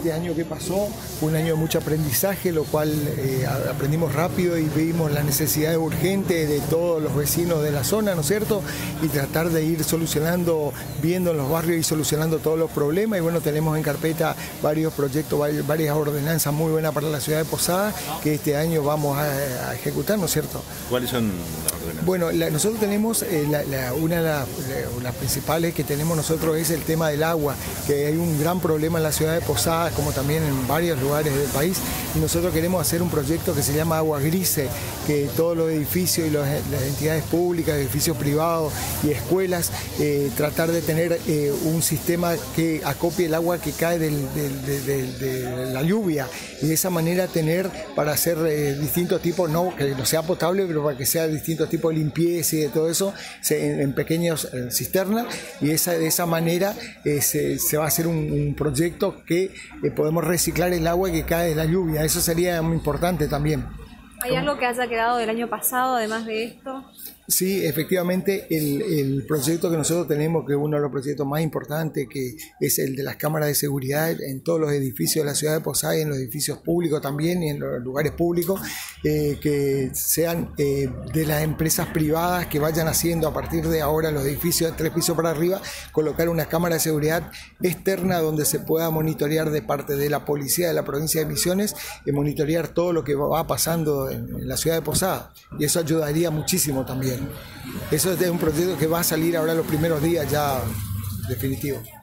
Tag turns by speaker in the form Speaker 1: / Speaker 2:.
Speaker 1: este año que pasó fue un año de mucho aprendizaje, lo cual aprendimos rápido y vimos la necesidad urgente de todos los vecinos de la zona, ¿no es cierto? Y tratar de ir solucionando, viendo en los barrios y solucionando todos los problemas. Y bueno, tenemos en carpeta varios proyectos, varias ordenanzas muy buenas para la ciudad de Posadas que este año vamos a ejecutar, ¿no es cierto?
Speaker 2: ¿Cuáles son las ordenanzas?
Speaker 1: Bueno, nosotros tenemos, una de las principales que tenemos nosotros es el tema del agua, que hay un gran problema en la ciudad de Posadas, como también en varios lugares del país, y nosotros queremos hacer un proyecto que se llama Agua Grise, que todos los edificios y las entidades públicas, edificios privados y escuelas, tratar de tener un sistema que acopie el agua que cae de la lluvia, y de esa manera tener para hacer distintos tipos, no que no sea potable, pero para que sea distintos tipos de limpieza y de todo eso en pequeños cisternas, y de esa manera se va a hacer un proyecto que podemos reciclar el agua que cae de la lluvia. Eso sería muy importante también.
Speaker 3: ¿Hay algo que haya quedado del año pasado, además de esto?
Speaker 1: Sí, efectivamente, el proyecto que nosotros tenemos, que es uno de los proyectos más importantes, que es el de las cámaras de seguridad en todos los edificios de la ciudad de Posadas, y en los edificios públicos también, y en los lugares públicos, que sean de las empresas privadas que vayan haciendo a partir de ahora los edificios de 3 pisos para arriba, colocar una cámara de seguridad externa donde se pueda monitorear de parte de la policía de la provincia de Misiones, monitorear todo lo que va pasando en la ciudad de Posadas, y eso ayudaría muchísimo también. Eso es un proyecto que va a salir ahora los primeros días ya definitivo.